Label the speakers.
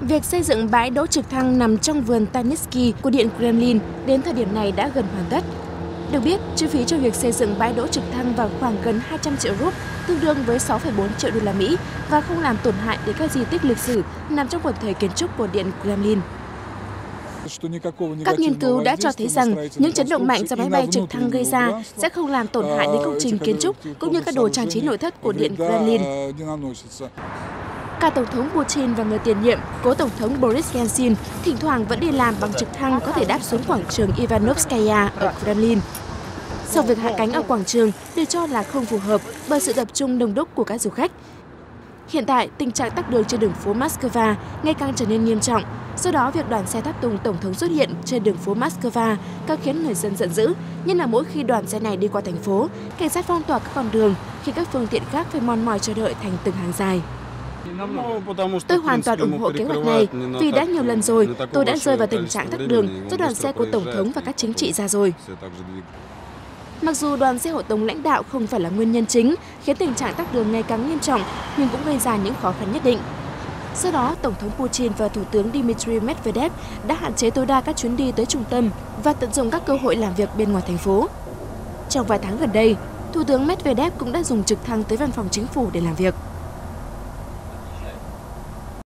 Speaker 1: Việc xây dựng bãi đỗ trực thăng nằm trong vườn Taitsky của Điện Kremlin đến thời điểm này đã gần hoàn tất. Được biết, chi phí cho việc xây dựng bãi đỗ trực thăng vào khoảng gần 200 triệu rúp, tương đương với 6,4 triệu đô la Mỹ và không làm tổn hại đến các di tích lịch sử nằm trong quần thể kiến trúc của Điện Kremlin. Các nghiên cứu đã cho thấy rằng những chấn động mạnh do máy bay trực thăng gây ra sẽ không làm tổn hại đến công trình kiến trúc cũng như các đồ trang trí nội thất của Điện Kremlin. Cả Tổng thống Putin và người tiền nhiệm, cố Tổng thống Boris Yeltsin, thỉnh thoảng vẫn đi làm bằng trực thăng có thể đáp xuống quảng trường Ivanovskaya ở Kremlin. Sau việc hạ cánh ở quảng trường được cho là không phù hợp bởi sự tập trung đông đúc của các du khách. Hiện tại, tình trạng tắc đường trên đường phố Moscow ngày càng trở nên nghiêm trọng. Do đó, việc đoàn xe tháp tùng Tổng thống xuất hiện trên đường phố Moscow càng khiến người dân giận dữ. Nhất là mỗi khi đoàn xe này đi qua thành phố, cảnh sát phong tỏa các con đường khi các phương tiện khác phải mòn mỏi chờ đợi thành từng hàng dài. Tôi hoàn toàn ủng hộ kế hoạch này vì đã nhiều lần rồi tôi đã rơi vào tình trạng tắc đường do đoàn xe của Tổng thống và các chính trị gia rồi. Mặc dù đoàn xe hộ tống lãnh đạo không phải là nguyên nhân chính khiến tình trạng tắc đường ngày càng nghiêm trọng, nhưng cũng gây ra những khó khăn nhất định. Sau đó, Tổng thống Putin và Thủ tướng Dmitry Medvedev đã hạn chế tối đa các chuyến đi tới trung tâm và tận dụng các cơ hội làm việc bên ngoài thành phố. Trong vài tháng gần đây, Thủ tướng Medvedev cũng đã dùng trực thăng tới văn phòng chính phủ để làm việc.